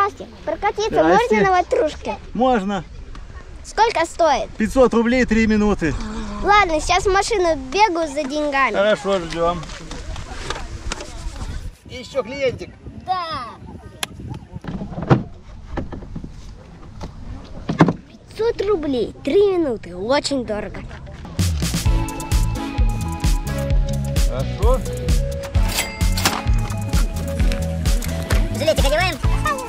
Здравствуйте. Прокатиться можно на ватрушке? Можно. Сколько стоит? 500 рублей 3 минуты. Ладно, сейчас в машину бегаю за деньгами. Хорошо, ждем. Еще клиентик. Да. 500 рублей 3 минуты. Очень дорого. Хорошо. Жилетик одеваем.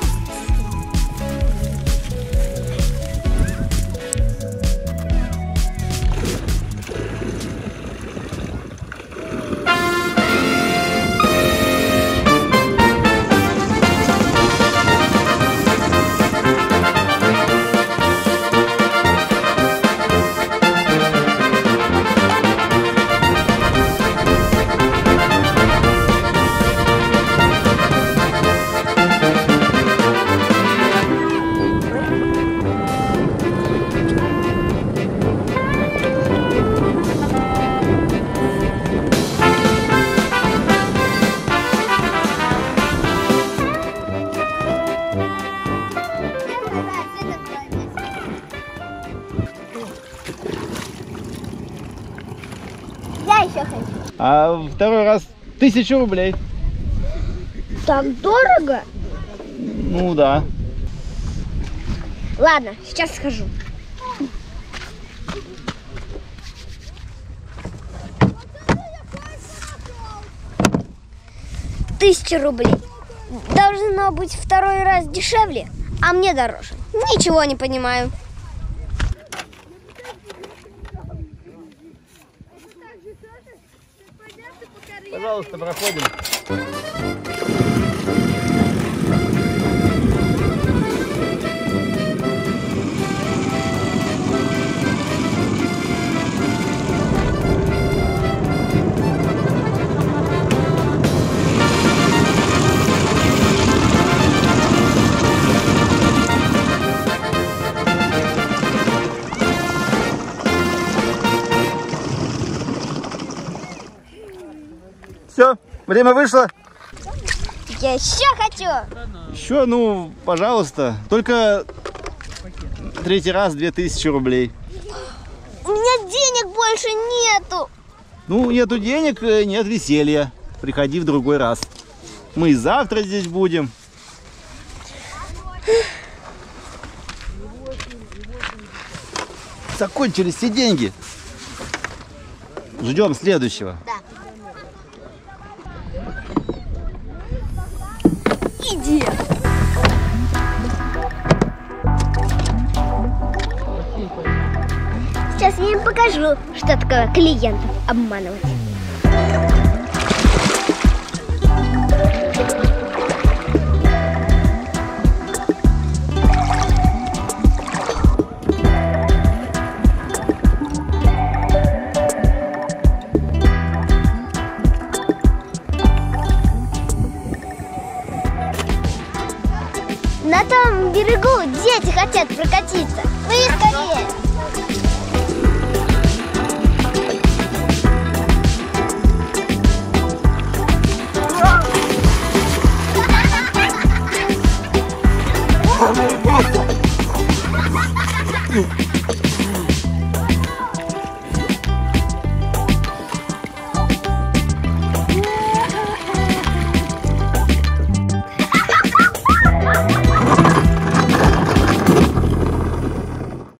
Я еще хочу. А второй раз 1000 рублей. Так дорого? Ну да. Ладно, сейчас схожу. Тысяча рублей. Должно быть второй раз дешевле, а мне дороже. Ничего не понимаю. Пожалуйста, проходим. Все, время вышло. Я еще хочу. Еще, ну, пожалуйста. Только третий раз 2000 рублей. У меня денег больше нету. Ну, нету денег, нет веселья. Приходи в другой раз. Мы и завтра здесь будем. Закончились все деньги. Ждем следующего. Да. Иди. Сейчас я им покажу, что такое клиентов обманывать. На том берегу дети хотят прокатиться. Вы скорее!